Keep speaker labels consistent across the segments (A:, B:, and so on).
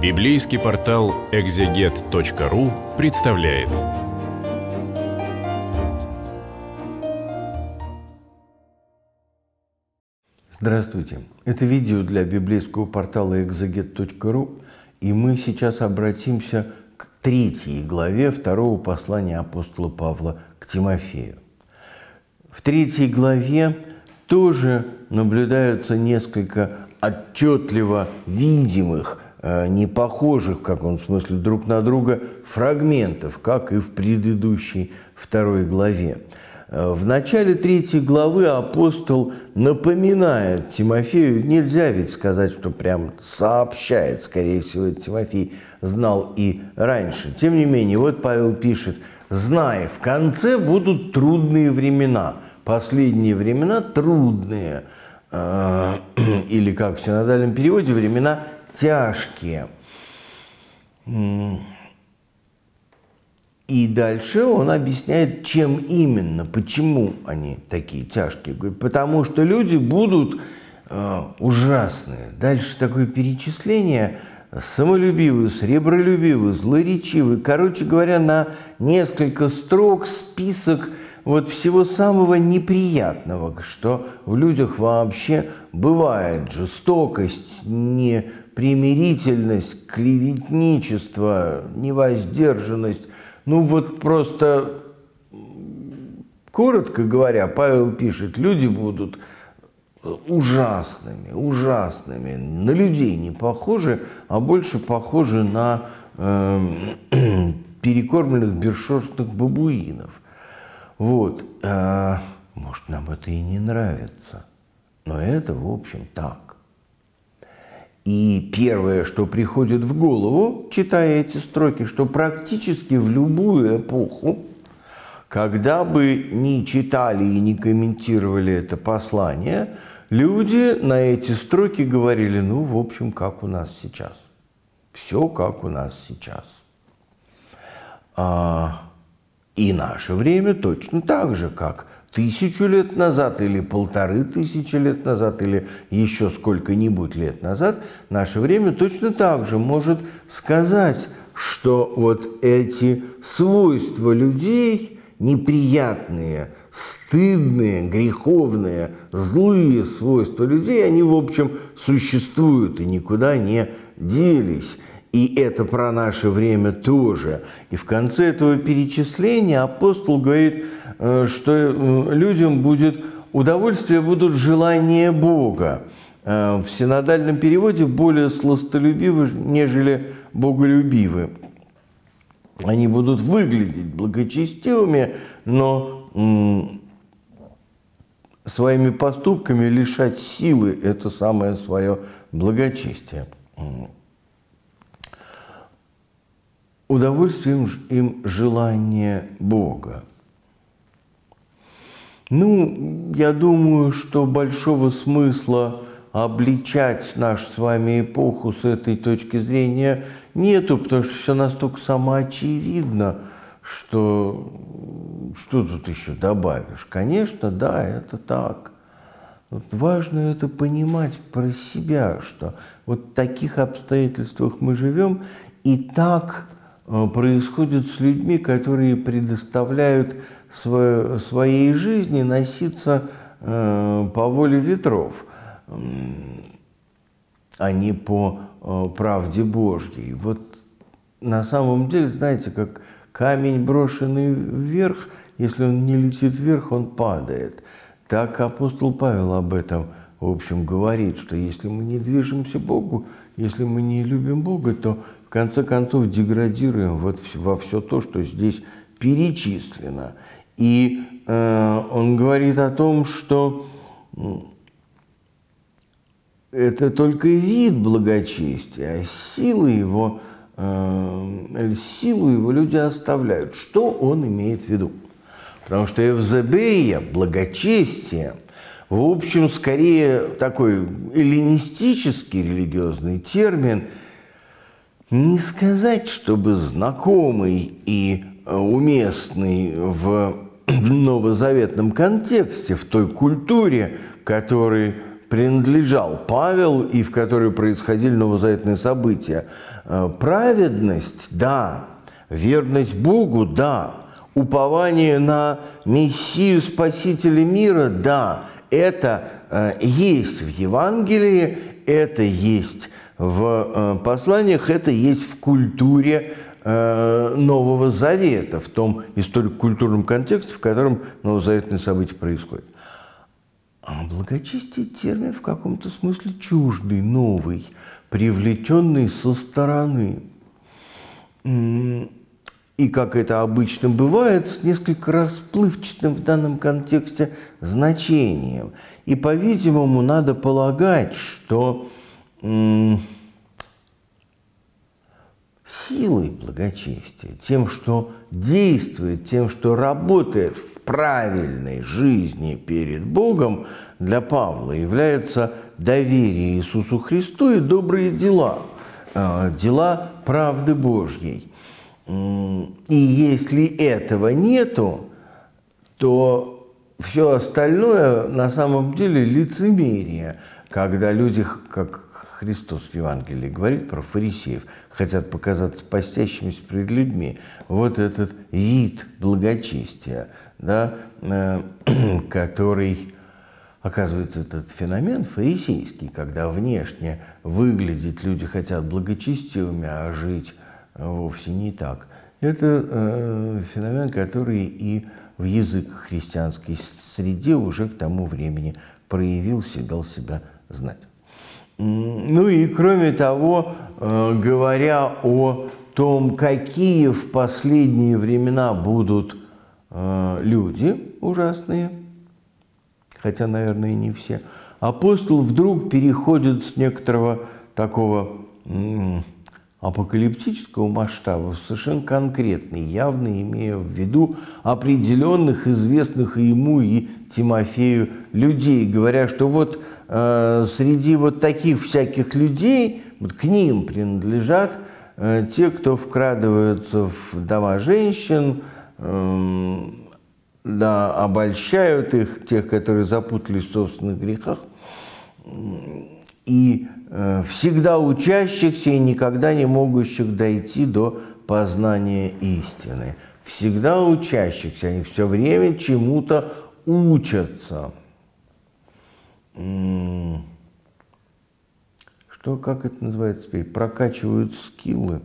A: Библейский портал экзегет.ру представляет.
B: Здравствуйте! Это видео для библейского портала экзегет.ру, и мы сейчас обратимся к 3 главе 2 послания апостола Павла к Тимофею. В 3 главе тоже наблюдаются несколько отчетливо видимых, не похожих в каком смысле друг на друга фрагментов, как и в предыдущей 2 главе. В начале 3 главы апостол напоминает Тимофею, нельзя ведь сказать, что прям сообщает, скорее всего, Тимофей знал и раньше. Тем не менее, вот Павел пишет: «Знай, в конце будут трудные времена». Последние времена трудные, или, как в синодальном переводе, времена тяжкие. И дальше он объясняет, чем именно, почему они такие тяжкие. Говорит, потому что люди будут ужасные. Дальше такое перечисление: самолюбивые, сребролюбивые, злоречивые. Короче говоря, на несколько строк список вот всего самого неприятного, что в людях вообще бывает: жестокость, непримирительность, клеветничество, невоздержанность. Ну вот просто, коротко говоря, Павел пишет, люди будут ужасными, ужасными, на людей не похожи, а больше похожи на перекормленных бесшерстных бабуинов. Вот. Может, нам это и не нравится, но это, в общем, так. И первое, что приходит в голову, читая эти строки, что практически в любую эпоху, когда бы ни читали и не комментировали это послание, люди на эти строки говорили: ну, в общем, как у нас сейчас. Все как у нас сейчас. И наше время точно так же, как 1000 лет назад, или 1500 лет назад, или еще сколько-нибудь лет назад, наше время точно так же может сказать, что вот эти свойства людей, неприятные, стыдные, греховные, злые свойства людей, они, в общем, существуют и никуда не делись. И это про наше время тоже. И в конце этого перечисления апостол говорит, что людям будет удовольствие, будут желания Бога. В синодальном переводе более сластолюбивы, нежели боголюбивы. Они будут выглядеть благочестивыми, но своими поступками лишать силы это самое свое благочестие. Удовольствием им желание Бога. Ну, я думаю, что большого смысла обличать нашу с вами эпоху с этой точки зрения нету, потому что все настолько самоочевидно, что тут еще добавишь. Конечно, да, это так. Вот важно это понимать про себя, что вот в таких обстоятельствах мы живем, и так происходит с людьми, которые предоставляют своей жизни носиться по воле ветров, а не по правде Божьей. Вот на самом деле, знаете, как камень, брошенный вверх, если он не летит вверх, он падает. Так апостол Павел об этом, в общем, говорит, что если мы не движемся Богу, если мы не любим Бога, то в конце концов деградируем вот во все то, что здесь перечислено. И он говорит о том, что это только вид благочестия, а силу его люди оставляют. Что он имеет в виду? Потому что эвзебея, благочестие, в общем, скорее такой эллинистический религиозный термин, не сказать, чтобы знакомый и уместный в новозаветном контексте, в той культуре, которой принадлежал Павел и в которой происходили новозаветные события. Праведность – да, верность Богу – да, упование на Мессию Спасителя мира – да, это есть в Евангелии, это есть в посланиях, это есть в культуре Нового Завета, в том историко-культурном контексте, в котором новозаветные события происходят. А благочестие – термин в каком-то смысле чуждый, новый, привлеченный со стороны. И, как это обычно бывает, с несколько расплывчатым в данном контексте значением. И, по-видимому, надо полагать, что силой благочестия, тем, что действует, тем, что работает в правильной жизни перед Богом, для Павла является доверие Иисусу Христу и добрые дела, дела правды Божьей. И если этого нету, то все остальное на самом деле лицемерие, когда люди, как Христос в Евангелии говорит про фарисеев, хотят показаться постящимися перед людьми. Вот этот вид благочестия, да, который, оказывается, этот феномен фарисейский, когда внешне выглядеть люди хотят благочестивыми, а жить вовсе не так. Это феномен, который и в языко-христианской среде уже к тому времени проявился и дал себя знать. Ну и кроме того, говоря о том, какие в последние времена будут люди ужасные, хотя, наверное, не все, апостол вдруг переходит с некоторого такого апокалиптического масштаба в совершенно конкретный, явно имея в виду определенных, известных и ему, и Тимофею людей, говоря, что вот среди вот таких всяких людей, вот к ним принадлежат те, кто вкрадываются в дома женщин, да, обольщают их, тех, которые запутались в собственных грехах, и всегда учащихся и никогда не могущих дойти до познания истины. Всегда учащихся, они все время чему-то учатся. Что, как это называется теперь? Прокачивают скиллы.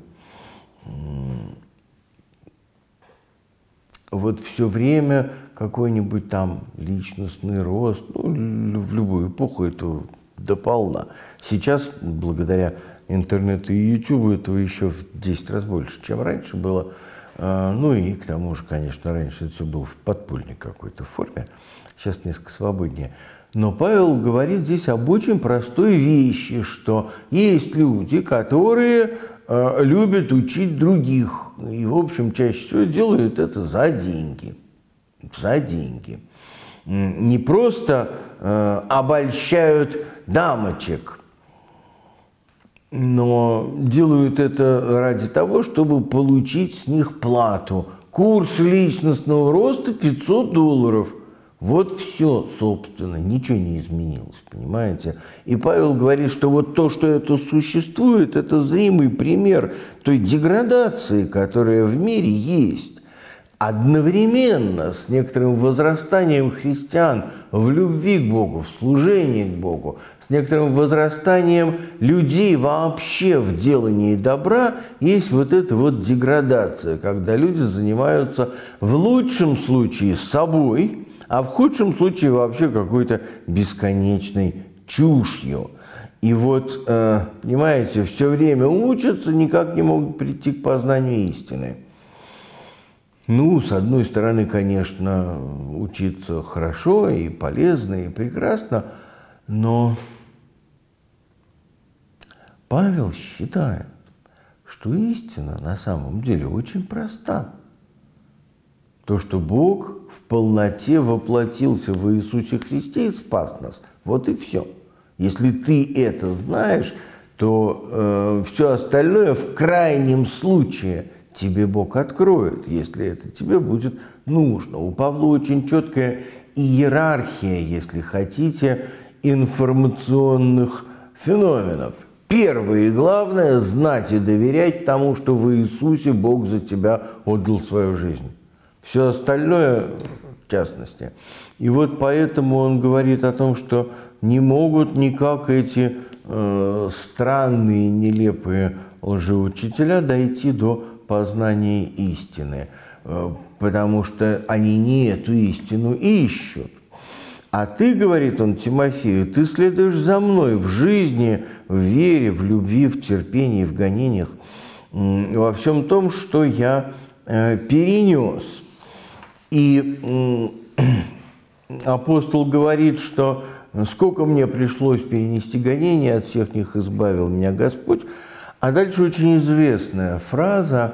B: Вот все время какой-нибудь там личностный рост, ну, в любую эпоху это дополна. Сейчас, благодаря интернету и ютубу, этого еще в 10 раз больше, чем раньше было. Ну и к тому же, конечно, раньше это все было в подпольной какой-то форме. Сейчас несколько свободнее. Но Павел говорит здесь об очень простой вещи, что есть люди, которые любят учить других. И, в общем, чаще всего делают это за деньги. За деньги. Не просто обольщают дамочек, но делают это ради того, чтобы получить с них плату. Курс личностного роста $500. Вот все, собственно, ничего не изменилось, понимаете? И Павел говорит, что вот то, что это существует, это зримый пример той деградации, которая в мире есть. Одновременно с некоторым возрастанием христиан в любви к Богу, в служении к Богу, с некоторым возрастанием людей вообще в делании добра, есть вот эта вот деградация, когда люди занимаются в лучшем случае собой, а в худшем случае вообще какой-то бесконечной чушью. И вот, понимаете, все время учатся, никак не могут прийти к познанию истины. Ну, с одной стороны, конечно, учиться хорошо и полезно, и прекрасно, но Павел считает, что истина на самом деле очень проста. То, что Бог в полноте воплотился в Иисусе Христе и спас нас. Вот и все. Если ты это знаешь, то все остальное в крайнем случае тебе Бог откроет, если это тебе будет нужно. У Павла очень четкая иерархия, если хотите, информационных феноменов. Первое и главное – знать и доверять тому, что в Иисусе Бог за тебя отдал свою жизнь. Все остальное в частности. И вот поэтому он говорит о том, что не могут никак эти странные, нелепые лжеучителя дойти до познания истины, потому что они не эту истину ищут. А ты, говорит он Тимофею, ты следуешь за мной в жизни, в вере, в любви, в терпении, в гонениях, во всем том, что я перенес. И апостол говорит, что сколько мне пришлось перенести гонения, от всех них избавил меня Господь. А дальше очень известная фраза,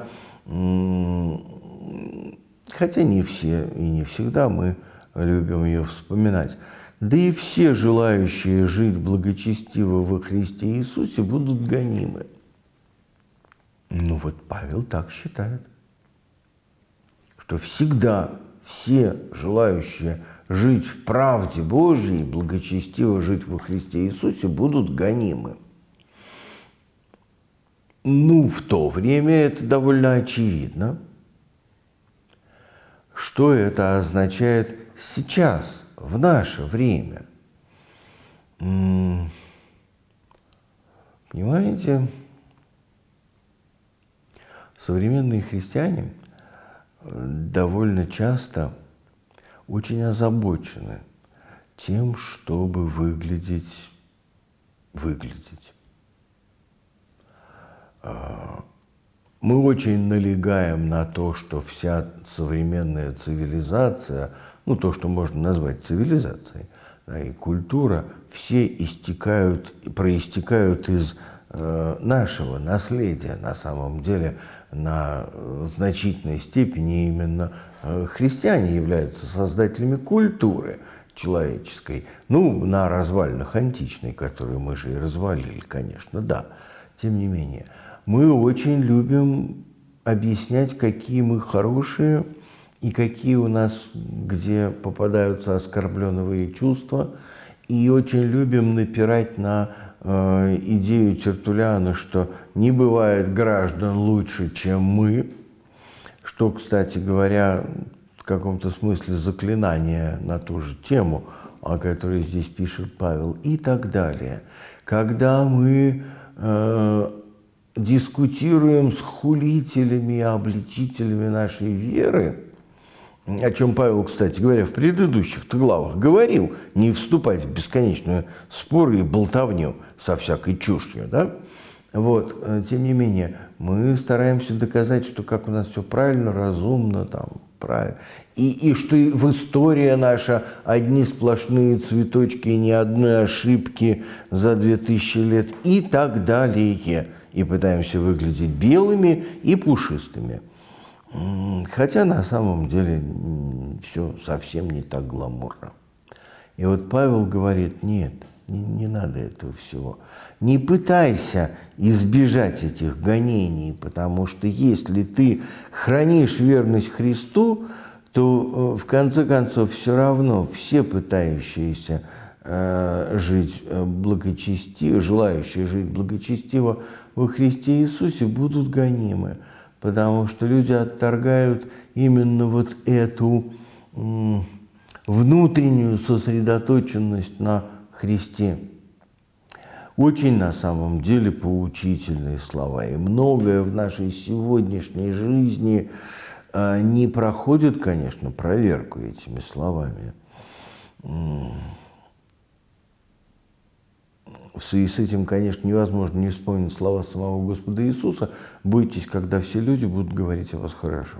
B: хотя не все и не всегда мы любим ее вспоминать. Да и все желающие жить благочестиво во Христе Иисусе будут гонимы. Ну вот Павел так считает, что всегда все желающие жить в правде Божьей, благочестиво жить во Христе Иисусе будут гонимы. Ну, в то время это довольно очевидно. Что это означает сейчас, в наше время? Понимаете, современные христиане довольно часто очень озабочены тем, чтобы выглядеть. Мы очень налегаем на то, что вся современная цивилизация, ну то, что можно назвать цивилизацией, да, и культура, все проистекают из нашего наследия. На самом деле, на значительной степени именно христиане являются создателями культуры человеческой. Ну, на развалинах античной, которую мы же и развалили, конечно, да. Тем не менее, мы очень любим объяснять, какие мы хорошие и какие у нас где попадаются оскорбленные чувства. И очень любим напирать на идею Тертуллиана, что не бывает граждан лучше, чем мы, что, кстати говоря, в каком-то смысле заклинание на ту же тему, о которой здесь пишет Павел, и так далее. Когда мы дискутируем с хулителями и обличителями нашей веры, о чем Павел, кстати говоря, в предыдущих главах говорил, не вступать в бесконечные споры и болтовню со всякой чушью, да? Вот, тем не менее, мы стараемся доказать, что как у нас все правильно, разумно, там, правильно, и что в истории наша одни сплошные цветочки, ни одной ошибки за 2000 лет и так далее. И пытаемся выглядеть белыми и пушистыми. Хотя на самом деле все совсем не так гламурно. И вот Павел говорит, нет, не надо этого всего. Не пытайся избежать этих гонений, потому что если ты хранишь верность Христу, то в конце концов все равно все пытающиеся жить благочестиво, желающие жить благочестиво во Христе Иисусе будут гонимы. Потому что люди отторгают именно вот эту внутреннюю сосредоточенность на Христе. Очень на самом деле поучительные слова. И многое в нашей сегодняшней жизни не проходит, конечно, проверку этими словами. В связи с этим, конечно, невозможно не вспомнить слова самого Господа Иисуса: «Бойтесь, когда все люди будут говорить о вас хорошо».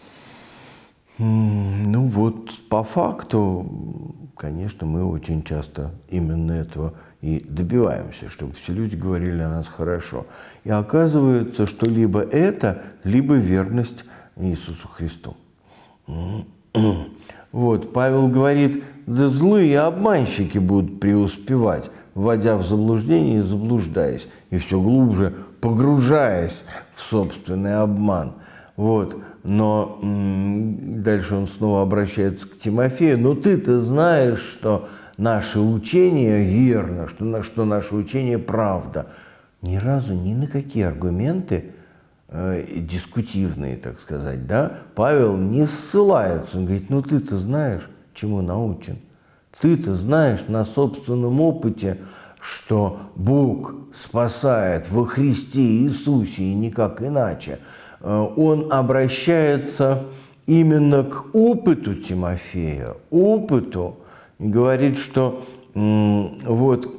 B: Ну вот, по факту, конечно, мы очень часто именно этого и добиваемся, чтобы все люди говорили о нас хорошо. И оказывается, что либо это, либо верность Иисусу Христу. Вот, Павел говорит, да злые обманщики будут преуспевать, вводя в заблуждение и заблуждаясь, и все глубже погружаясь в собственный обман. Вот. Но дальше он снова обращается к Тимофею. Но ты-то знаешь, что наше учение верно, что наше учение правда. Ни разу ни на какие аргументы дискутивные, так сказать, да, Павел не ссылается. Он говорит, ну ты-то знаешь, чему научен. Ты-то знаешь на собственном опыте, что Бог спасает во Христе Иисусе и никак иначе. Он обращается именно к опыту Тимофея, опыту, и говорит, что вот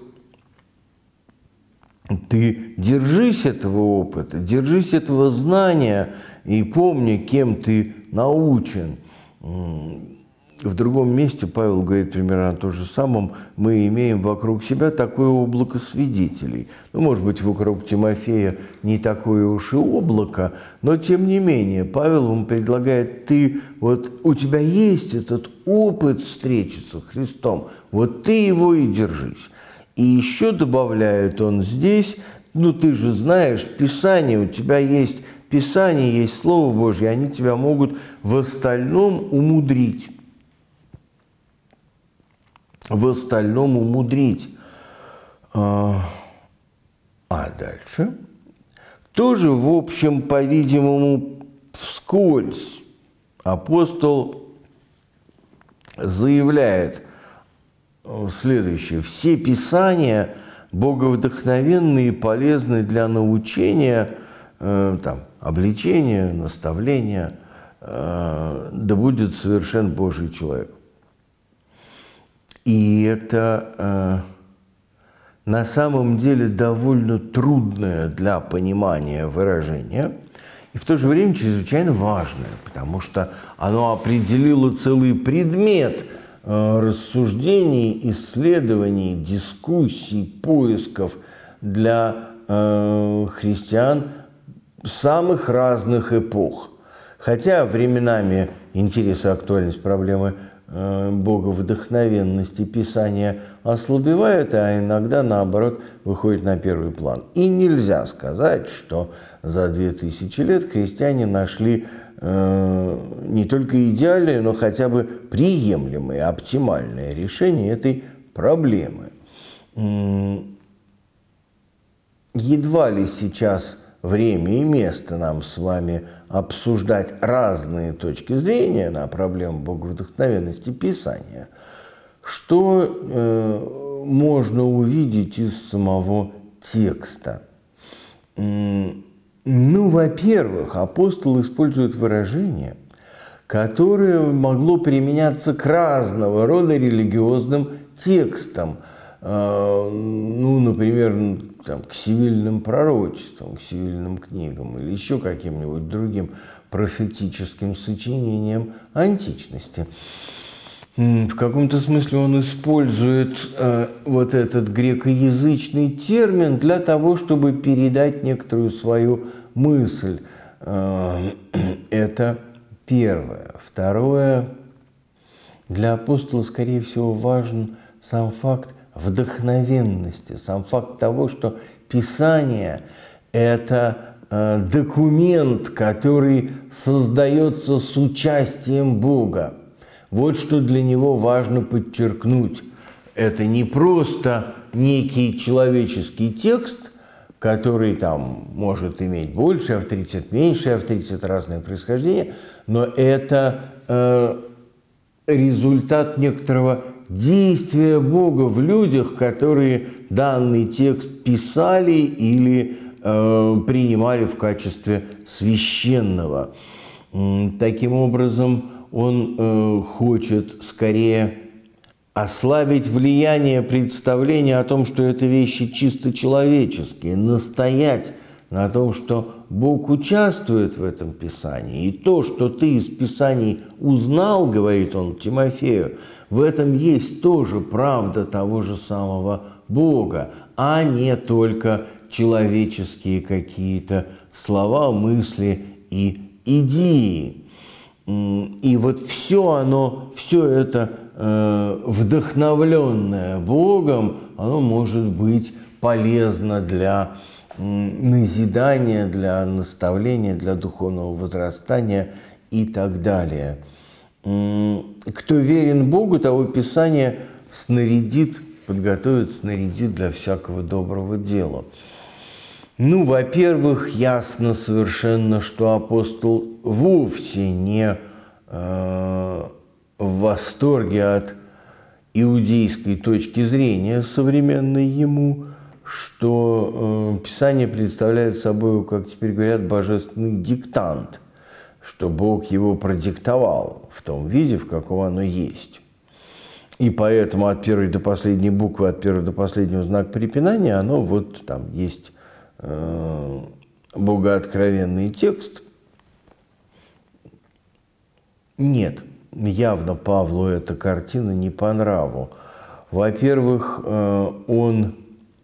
B: ты держись этого опыта, держись этого знания и помни, кем ты научен. В другом месте Павел говорит примерно то же самое. Мы имеем вокруг себя такое облако свидетелей. Ну, может быть, вокруг Тимофея не такое уж и облако, но тем не менее Павел ему предлагает, у тебя есть этот опыт встречи со Христом, вот ты его и держись. И еще добавляет он здесь, ты же знаешь, Писание, у тебя есть Писание, есть Слово Божье, они тебя могут в остальном умудрить. В остальном умудрить. А дальше тоже, в общем, по-видимому, вскользь апостол заявляет следующее. Все Писания боговдохновенные и полезны для научения, обличения, наставления, да будет совершен Божий человек. И это на самом деле довольно трудное для понимания выражение, и в то же время чрезвычайно важное, потому что оно определило целый предмет рассуждений, исследований, дискуссий, поисков для христиан самых разных эпох. Хотя временами интерес и актуальность проблемы боговдохновенности Писания ослабевает, а иногда, наоборот, выходит на первый план. И нельзя сказать, что за 2000 лет христиане нашли не только идеальное, но хотя бы приемлемое, оптимальное решение этой проблемы. Едва ли сейчас время и место нам с вами обсуждать разные точки зрения на проблему боговдохновенности Писания. Что можно увидеть из самого текста? Во-первых, апостол использует выражение, которое могло применяться к разного рода религиозным текстам. Например, к сивильным пророчествам, к сивильным книгам или еще каким-нибудь другим профетическим сочинениям античности. В каком-то смысле он использует этот грекоязычный термин для того, чтобы передать некоторую свою мысль. Это первое. Второе. Для апостола, скорее всего, важен сам факт вдохновенности, сам факт того, что Писание – это документ, который создается с участием Бога. Вот что для него важно подчеркнуть. Это не просто некий человеческий текст, который может иметь больший авторитет, меньший авторитет, разное происхождение, но это результат некоторого действия Бога в людях, которые данный текст писали или принимали в качестве священного. Таким образом, он хочет скорее ослабить влияние представления о том, что это вещи чисто человеческие, настоять на том, что Бог участвует в этом Писании. И то, что ты из Писаний узнал, говорит он Тимофею, в этом есть тоже правда того же самого Бога, а не только человеческие какие-то слова, мысли и идеи. И все это вдохновленное Богом, оно может быть полезно для назидания, для наставления, для духовного возрастания и так далее. Кто верен Богу, того Писание подготовит, снарядит для всякого доброго дела. Ну, во-первых, ясно совершенно, что апостол вовсе не в восторге от иудейской точки зрения, современной ему, что Писание представляет собой, как теперь говорят, божественный диктант, что Бог его продиктовал в том виде, в каком оно есть. И поэтому от первой до последней буквы, от первого до последнего знака препинания, оно вот там есть богооткровенный текст. Нет, явно Павлу эта картина не по нраву. Во-первых, он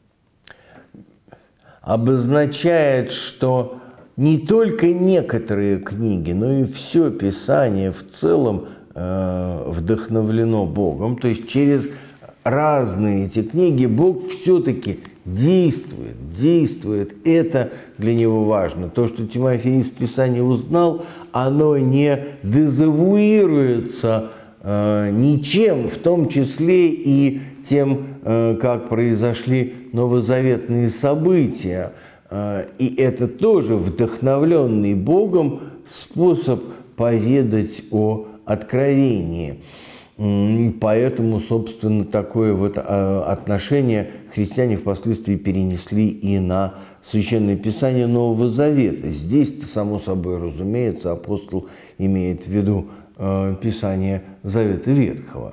B: обозначает, что не только некоторые книги, но и все Писание в целом вдохновлено Богом. То есть через разные эти книги Бог все-таки действует. Это для него важно. То, что Тимофей из Писания узнал, оно не дезавуируется ничем, в том числе и тем, как произошли новозаветные события. И это тоже вдохновленный Богом способ поведать о откровении. Поэтому, собственно, такое вот отношение христиане впоследствии перенесли и на Священное Писание Нового Завета. Здесь-то, само собой разумеется, апостол имеет в виду Писание Завета Ветхого.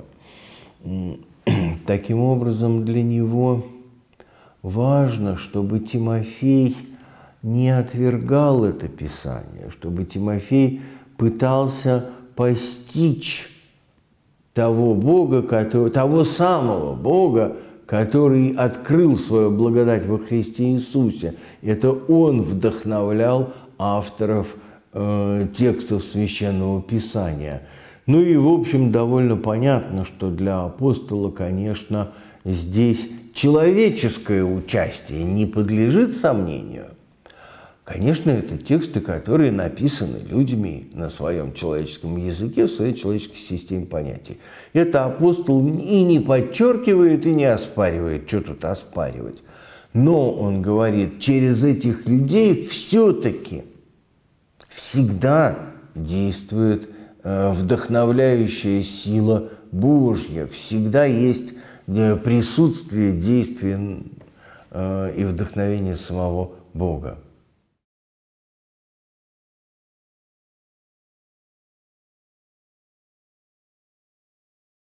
B: Таким образом, для него важно, чтобы Тимофей не отвергал это Писание, чтобы Тимофей пытался постичь того Бога, того самого Бога, который открыл свою благодать во Христе Иисусе. Это Он вдохновлял авторов текстов Священного Писания. Ну и, в общем, довольно понятно, что для апостола, конечно, здесь человеческое участие не подлежит сомнению. Конечно, это тексты, которые написаны людьми на своем человеческом языке, в своей человеческой системе понятий. Это апостол и не подчеркивает, и не оспаривает, что тут оспаривать. Но он говорит, через этих людей все-таки всегда действует вдохновляющая сила Божья, всегда есть присутствие, действие и вдохновение самого Бога.